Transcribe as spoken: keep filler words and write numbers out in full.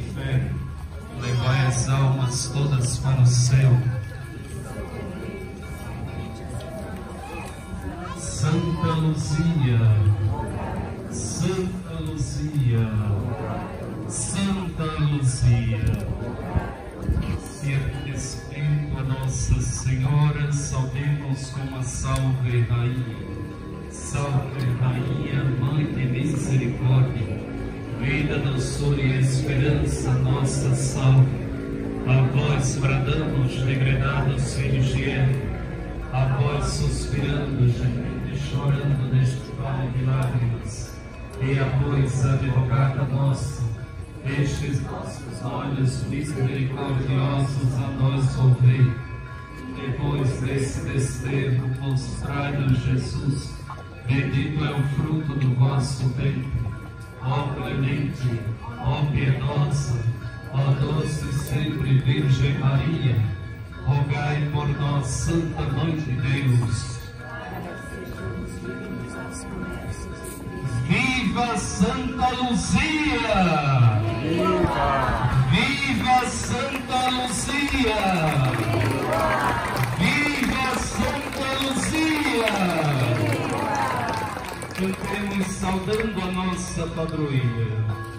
fé, levai as almas todas para o céu. Santa Luzia, Santa Luzia, Santa Luzia, se a Espírito a Nossa Senhora, saudemos com a Salve Rainha. Salve Rainha, Mãe de Misericórdia, vida, doçura e esperança, nossa salve. A vós bradamos, degredados filhos de Eva, a vós suspirando, gemendo e chorando neste vale de lágrimas, e a vós, advogada nossa, estes nossos olhos misericordiosos a nós ouvei. Depois desse desterro, mostrai-nos Jesus, bendito é o fruto do vosso ventre. Ó clemente, ó piedosa, ó doce sempre Virgem Maria, rogai por nós, Santa Mãe de Deus. Viva Santa Luzia! Viva! Viva Santa Luzia! Viva! Viva Santa Luzia! Viva! Cantemos saudando a nossa padroeira.